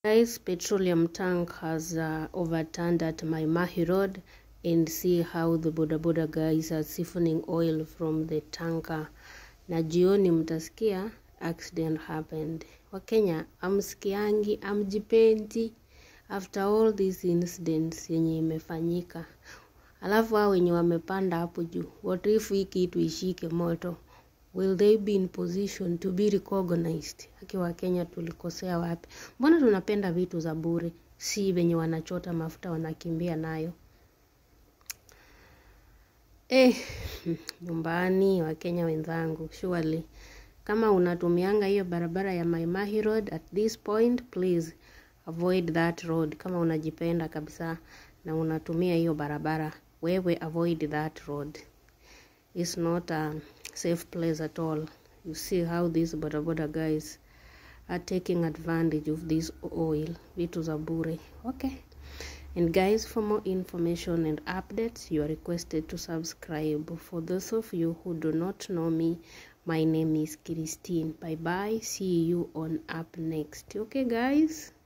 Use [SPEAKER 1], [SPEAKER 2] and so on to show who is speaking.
[SPEAKER 1] Guys, petroleum tank has overturned at Mai Mahiu road, and see how the Bodaboda guys are siphoning oil from the tanker. Na jioni mtasikia accident happened. Wakenya, amsikiangi, amjipendi after all these incidents yenye imefanyika. Alafu hao wenye wamepanda hapo juu, what if hii kitu ishike moto? Will they be in position to be recognized? Haki wa Kenya tulikosea wapi? Mbona tunapenda vitu za bure? Si wenye wanachota mafuta wanakimbia nayo. Nyumbani wa Kenya wenzangu, surely kama unatumianga hiyo barabara ya Mai Mahiu road at this point, please avoid that road. Kama unajipenda kabisa na unatumia hiyo barabara, wewe avoid that road. It's not a safe place at all. You see how these Bodaboda guys are taking advantage of this oil. Vitu za bure. Okay. And guys, for more information and updates, you are requested to subscribe. For those of you who do not know me, my name is Christine. Bye bye. See you on up next. Okay, guys?